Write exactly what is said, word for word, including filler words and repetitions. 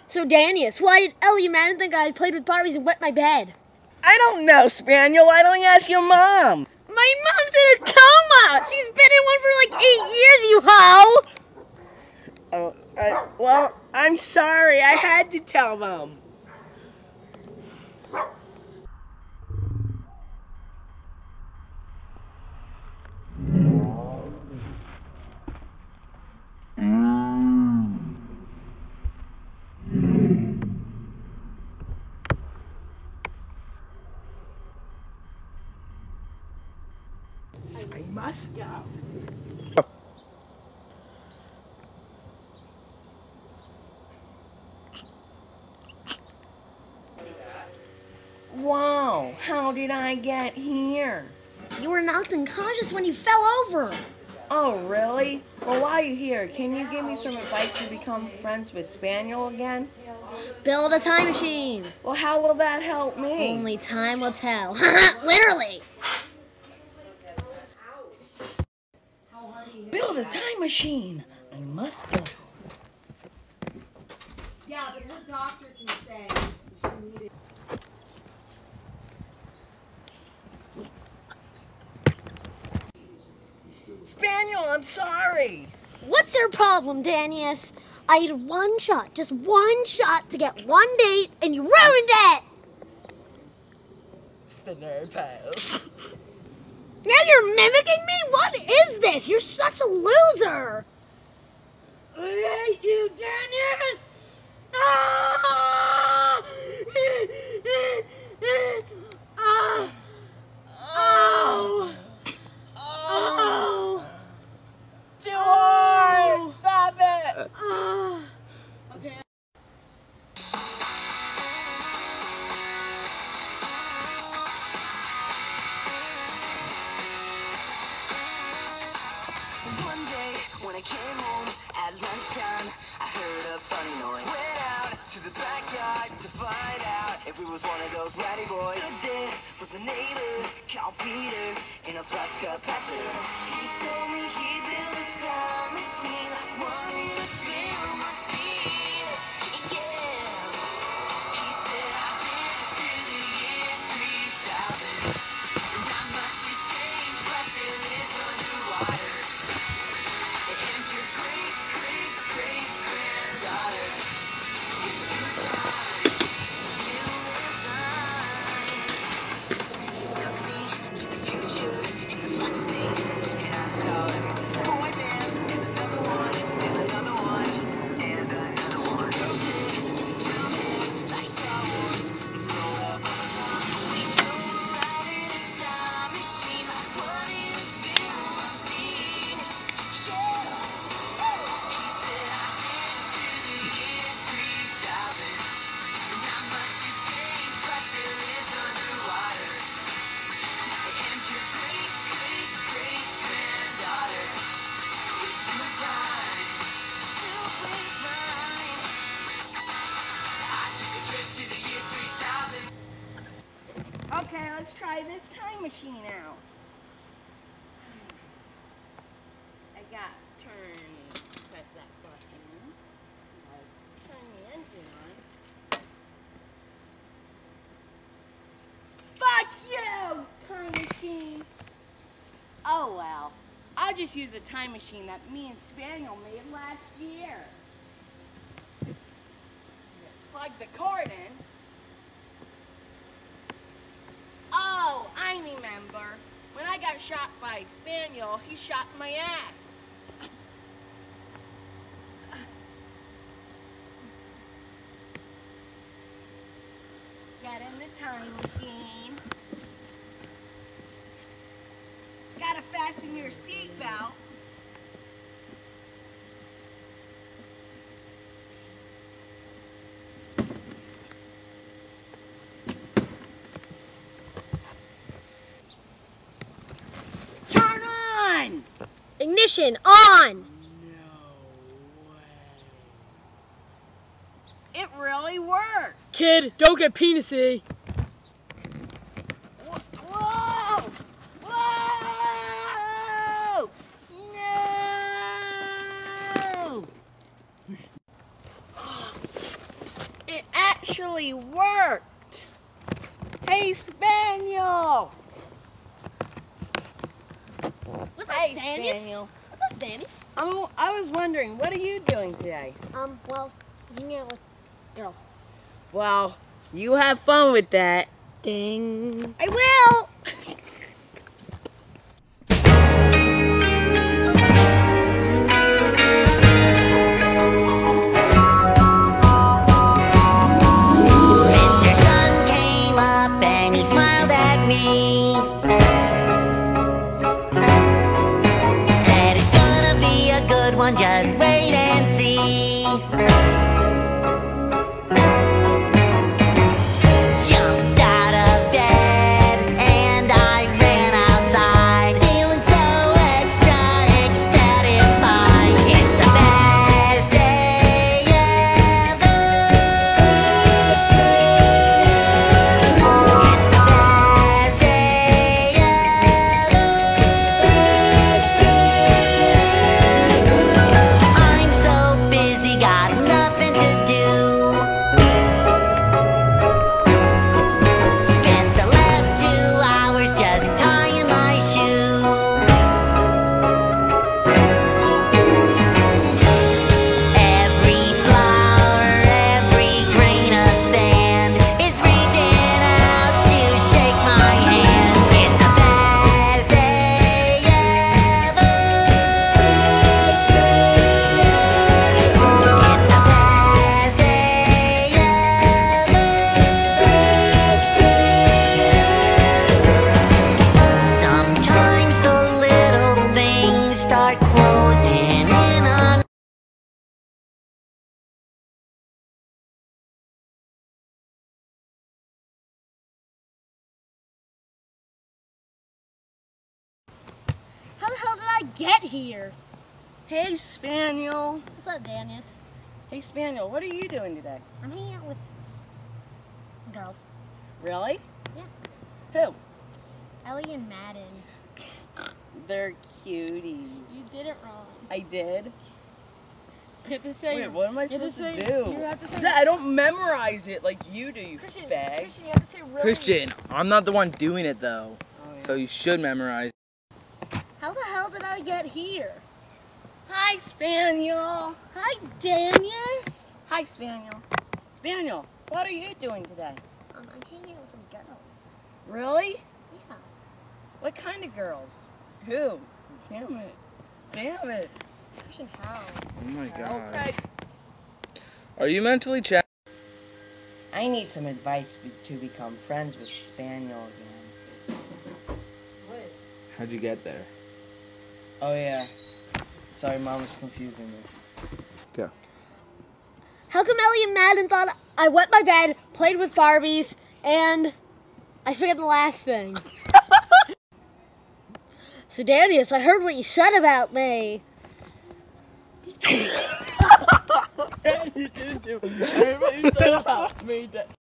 So, Danius, why did Ellie Madden think I played with Barbies and wet my bed? I don't know, Spaniel. Why don't you ask your mom? My mom's in a coma! She's been in one for like eight years, you hoe! Oh, I, well, I'm sorry. I had to tell them. I must go. Wow, how did I get here? You were knocked unconscious when you fell over. Oh, really? Well, while you're here, can you give me some advice to become friends with Spaniel again? Build a time machine. Well, how will that help me? Only time will tell. Literally. Build a time machine. I must go. Yeah, but her doctor can say she needed. Spaniel, I'm sorry. What's your problem, Danius? I had one shot, just one shot to get one date, and you ruined it! It's the nerve pile. Now you're mimicking me? What is this? You're such a loser! I hate you, Danius! Ah! Ah! Oh! Oh! Too hard! Stop it! Ah! Okay. One day when I came home at lunchtime, I heard a funny noise. Went out to the backyard to find out if we was one of those ratty boys. Stood there with my neighbor called Peter in a flux capacitor. He told me he built a time machine, wanted to film my scene. Yeah. He said I've been to the year three thousand. Not much has changed, but they lived underwater. And your great, great, great granddaughter is too fine to live fine. He took me to the future in the flux thing, and I saw everything. Boy bands, and another one, and another one, and another one. Roasted, filmed like Star Wars, and thrown up on the farm. We drove around in a time machine, wanted to film our scene. Yeah. He said I've been to the year three thousand. Not much has changed, but they lived underwater. And your great, great, great granddaughter is too fine to be fine. I took a trip to the year three thousand. Okay, let's try this time machine out. I got turn. Press that button. I'll turn the engine on. Fuck you, time machine. Oh well, I'll just use a time machine that me and Spaniel made last year. Plug the cord in. Oh, I remember. When I got shot by Spaniel, he shot my ass. Get in the time machine. Gotta fasten your seatbelt. Turn on! Ignition on! It really worked. Kid, don't get penisy. Whoa! Whoa! Whoa! No! actually worked. Hey, Spaniel. What's Hey, up, Danius? Spaniel. What's up, Danius? I'm, I was wondering, what are you doing today? Um, well, hanging out with girls. Well, you have fun with that. Ding. I will! Mister Sun came up and he smiled at me. Said it's gonna be a good one, just wait and see. Jumped out of bed and I ran outside, feeling so extra ecstatified. It's the best day ever. It's the best day ever. I'm so busy, got nothing to do. Spent the last two hours just tying my shoe. Every flower, every grain of sand is reaching out to shake my hand. It's the best day ever. It's the best day ever. Sometimes the little things start closing in on. How the hell did I get here? Hey, Spaniel. What's up, Danius? Hey, Spaniel, what are you doing today? I'm hanging out with girls. Really? Yeah. Who? Ellie and Madden. They're cuties. You did it wrong. I did? You have to say. Wait, what am I you have to supposed to say- do? You have to say. Zach, I don't memorize it like you do, you Christian, fag. Christian, you have to say really. Christian, I'm not the one doing it though, Oh, yeah. so you should memorize. How the hell did I get here? Hi, Spaniel. Hi, Danius. Hi, Spaniel. Spaniel, what are you doing today? Um, I'm hanging out with some girls. Really? Yeah. What kind of girls? Who? Damn it. Damn it. Christian, how? Oh my god. Okay. Are you mentally challenged? I need some advice be- to become friends with Spaniel again. How'd you get there? Oh, yeah. Sorry, Mom was confusing me. Go. How come Ellie and Madden thought I wet my bed, played with Barbies, and I forget the last thing? So, Danius, I heard what you said about me. You didn't do it. You said about me that